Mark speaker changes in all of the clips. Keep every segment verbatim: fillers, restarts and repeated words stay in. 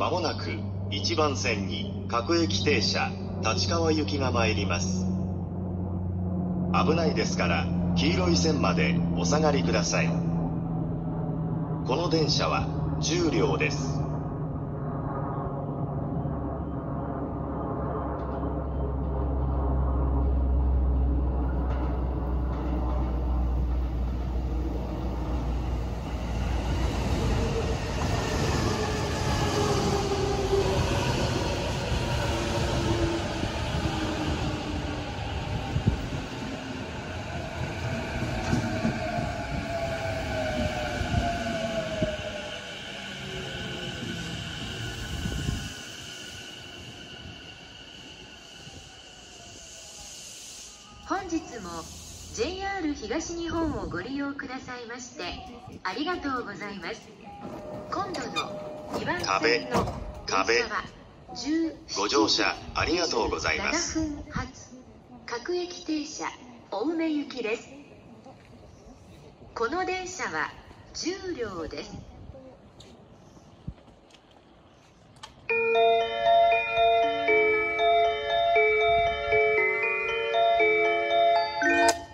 Speaker 1: まもなくいちばん線に各駅停車立川行きが参ります。危ないですから黄色い線までお下がりください。この電車はじゅう両です。
Speaker 2: 本日も ジェイアール 東日本をご利用くださいましてありがとうございます。今度のにばん線の電車はじゅうしちじ
Speaker 1: ご乗車ありがとうございます。
Speaker 2: ななふん発各駅停車青梅行きです。この電車はじゅう両です。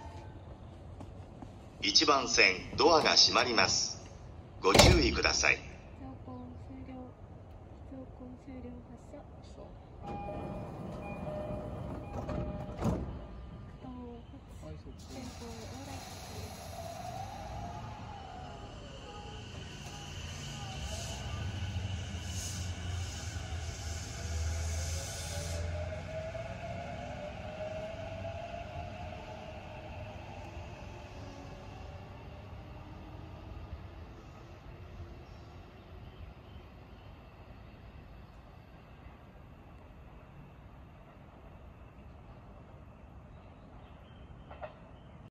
Speaker 1: いちばん線ドアが閉まります。ご注意ください。